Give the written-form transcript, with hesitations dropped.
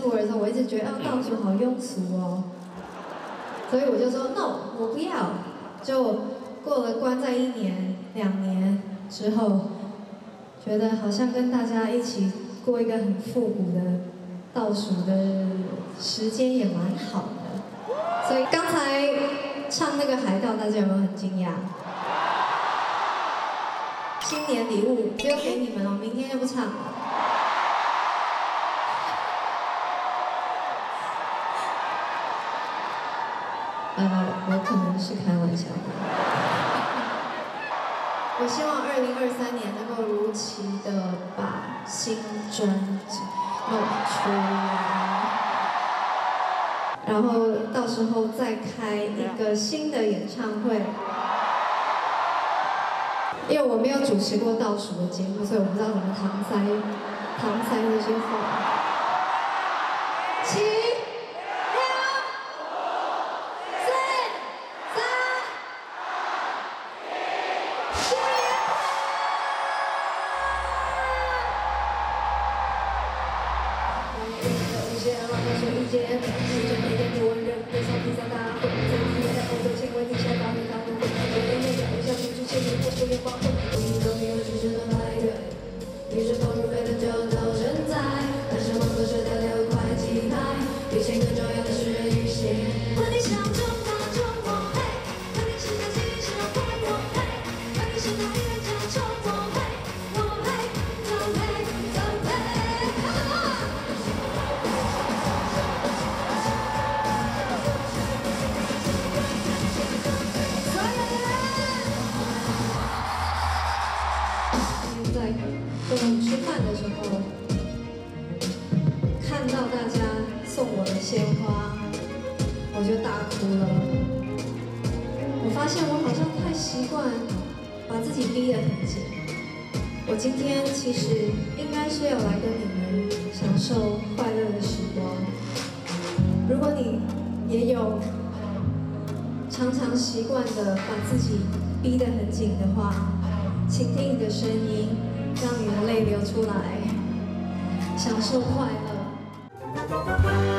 tour 的时候，我一直觉得倒数好庸俗哦，所以我就说 no， 我不要。就过了关在1年、2年之后，觉得好像跟大家一起过一个很复古的倒数的时间也蛮好的。所以刚才唱那个海盗，大家有没有很惊讶？新年礼物只有给你们哦，明天就不唱了。我可能是开玩笑的。我希望2023年能够如期的把新专辑弄出来，然后到时候再开一个新的演唱会。因为我没有主持过倒数的节目，所以我不知道怎么搪塞这些话。7、6、5、4、3、跟我吃饭的时候，看到大家送我的鲜花，我就大哭了。我发现我好像太习惯把自己逼得很紧。我今天其实应该是要来跟你们享受快乐的时光。如果你也有常常习惯的把自己逼得很紧的话，请听你的声音，让你的泪流出来，享受快乐。